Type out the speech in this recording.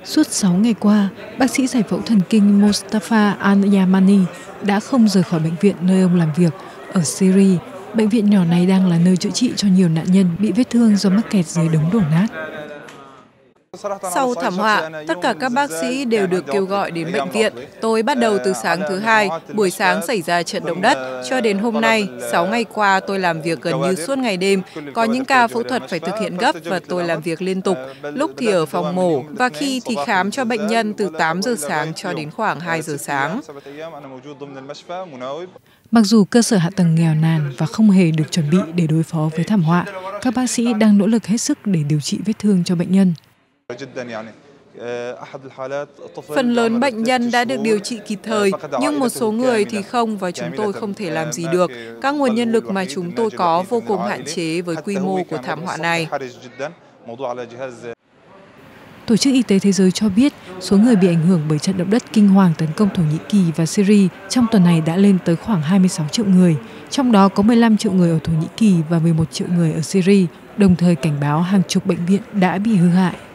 Suốt 6 ngày qua, bác sĩ giải phẫu thần kinh Mostafa Al-Yamani đã không rời khỏi bệnh viện nơi ông làm việc ở Syria. Bệnh viện nhỏ này đang là nơi chữa trị cho nhiều nạn nhân bị vết thương do mắc kẹt dưới đống đổ nát. Sau thảm họa, tất cả các bác sĩ đều được kêu gọi đến bệnh viện. Tôi bắt đầu từ sáng thứ Hai, buổi sáng xảy ra trận động đất, cho đến hôm nay, 6 ngày qua tôi làm việc gần như suốt ngày đêm. Có những ca phẫu thuật phải thực hiện gấp và tôi làm việc liên tục, lúc thì ở phòng mổ và khi thì khám cho bệnh nhân từ 8 giờ sáng cho đến khoảng 2 giờ sáng. Mặc dù cơ sở hạ tầng nghèo nàn và không hề được chuẩn bị để đối phó với thảm họa, các bác sĩ đang nỗ lực hết sức để điều trị vết thương cho bệnh nhân. Phần lớn bệnh nhân đã được điều trị kịp thời, nhưng một số người thì không và chúng tôi không thể làm gì được. Các nguồn nhân lực mà chúng tôi có vô cùng hạn chế với quy mô của thảm họa này. Tổ chức Y tế Thế giới cho biết số người bị ảnh hưởng bởi trận động đất kinh hoàng tấn công Thổ Nhĩ Kỳ và Syria trong tuần này đã lên tới khoảng 26 triệu người, trong đó có 15 triệu người ở Thổ Nhĩ Kỳ và 11 triệu người ở Syria, đồng thời cảnh báo hàng chục bệnh viện đã bị hư hại.